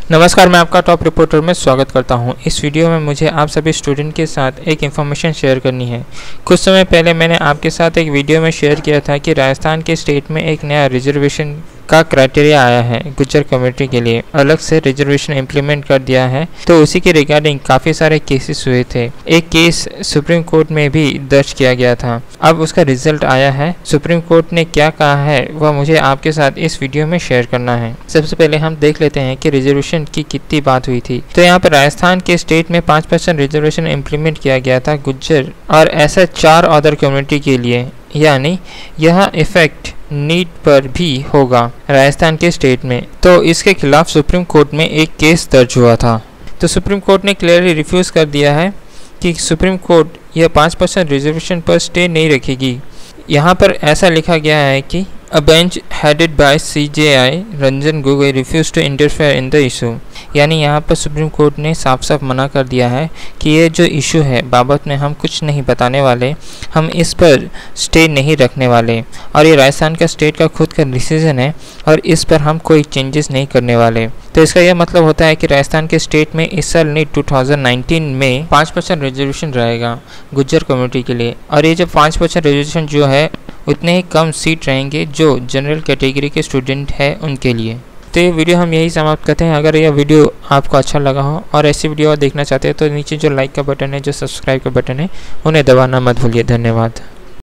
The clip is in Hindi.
नमस्कार, मैं आपका टॉप रिपोर्टर में स्वागत करता हूं। इस वीडियो में मुझे आप सभी स्टूडेंट के साथ एक इन्फॉर्मेशन शेयर करनी है। कुछ समय पहले मैंने आपके साथ एक वीडियो में शेयर किया था कि राजस्थान के स्टेट में एक नया रिजर्वेशन का क्राइटेरिया आया है। गुज्जर कम्युनिटी के लिए अलग से रिजर्वेशन इम्प्लीमेंट कर दिया है। तो उसी के रिगार्डिंग काफ़ी सारे केसेस हुए थे। एक केस सुप्रीम कोर्ट में भी दर्ज किया गया था। अब उसका रिजल्ट आया है। सुप्रीम कोर्ट ने क्या कहा है वह मुझे आपके साथ इस वीडियो में शेयर करना है। सबसे पहले हम देख लेते हैं कि रिजर्वेशन की कितनी बात हुई थी। तो यहाँ पर राजस्थान के स्टेट में 5% रिजर्वेशन इम्प्लीमेंट किया गया था गुज्जर और ऐसा 4 अदर कम्युनिटी के लिए, यानी यह इफेक्ट नीट पर भी होगा राजस्थान के स्टेट में। तो इसके खिलाफ सुप्रीम कोर्ट में एक केस दर्ज हुआ था। तो सुप्रीम कोर्ट ने क्लियरली रिफ्यूज़ कर दिया है कि सुप्रीम कोर्ट यह 5% रिजर्वेशन पर स्टे नहीं रखेगी। यहाँ पर ऐसा लिखा गया है कि A bench headed by CJI Ranjan Gogoi refused to interfere in the issue। यानी यहाँ पर सुप्रीम कोर्ट ने साफ साफ मना कर दिया है कि ये जो इशू है बाबत में हम कुछ नहीं बताने वाले, हम इस पर स्टे नहीं रखने वाले और ये राजस्थान का स्टेट का खुद का डिसीजन है और इस पर हम कोई चेंजेस नहीं करने वाले। तो इसका यह मतलब होता है कि राजस्थान के स्टेट में इस साल नीट 2019 में 5% रिजर्वेशन रहेगा गुज्जर कम्युनिटी के लिए और ये जो 5% रिजर्वेशन जो है उतने ही कम सीट रहेंगे जो जनरल कैटेगरी के स्टूडेंट है उनके लिए। तो ये वीडियो हम यही समाप्त करते हैं। अगर यह वीडियो आपको अच्छा लगा हो और ऐसी वीडियो देखना चाहते हैं तो नीचे जो लाइक का बटन है, जो सब्सक्राइब का बटन है, उन्हें दबाना मत भूलिए। धन्यवाद।